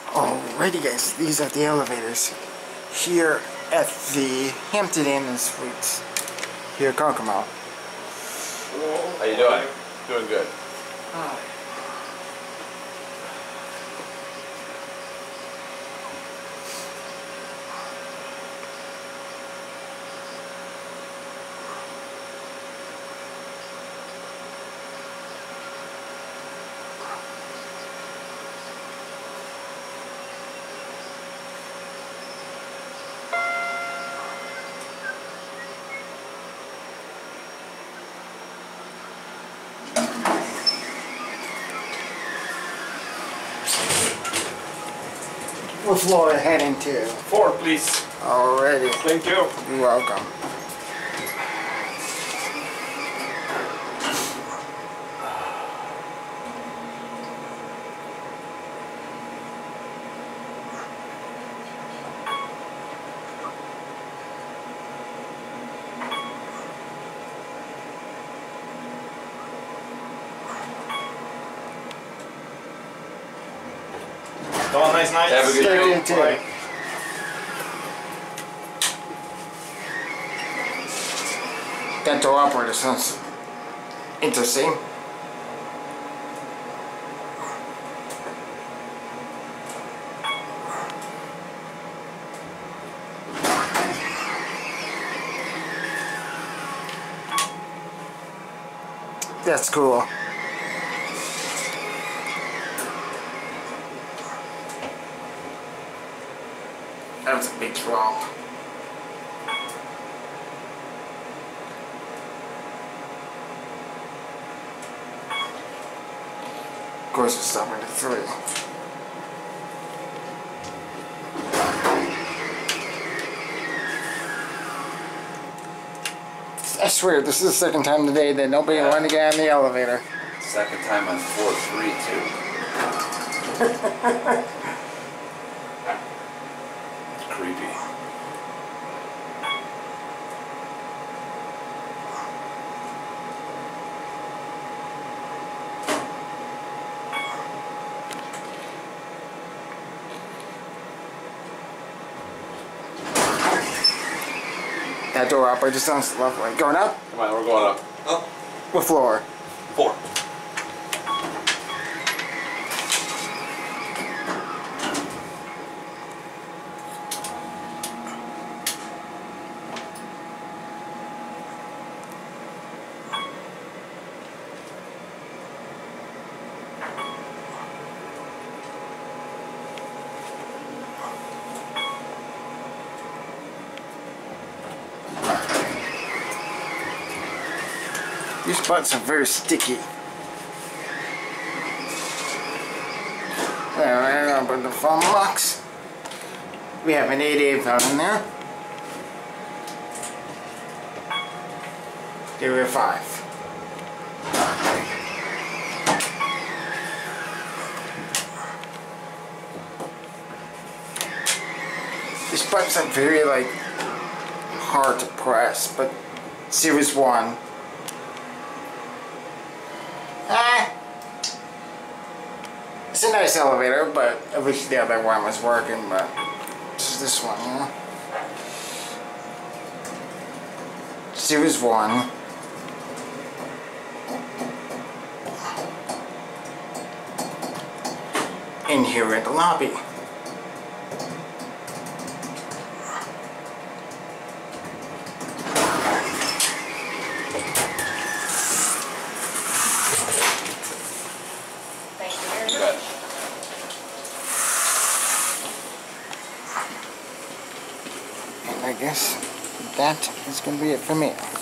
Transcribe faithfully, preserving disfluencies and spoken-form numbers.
Alrighty guys, these are the elevators here at the Hampton Inn and Suites here at Kokomo. How you doing? Doing good. Hi. What floor are you heading to? Four, please. Alrighty. Thank you. You're welcome. Have a nice night. Have a good day too. Bye. Dental operator sounds interesting. That's cool. That was a big drop. Of course, it's stopping at three. I swear, this is the second time today that nobody yeah. wanted to get on the elevator. Second time on floor three, too. Creepy. That door operator sounds lovely. Going up? Come on, we're going up. Up. What floor? Four. These buttons are very sticky. There, open the phone box. We have an eight eight phone in there. Here we have five. These buttons are very like hard to press, but Series one. Ah, it's a nice elevator, but I wish the other one was working, but this is this one, you know? Series one. In here in the lobby. I guess that is going to be it for me.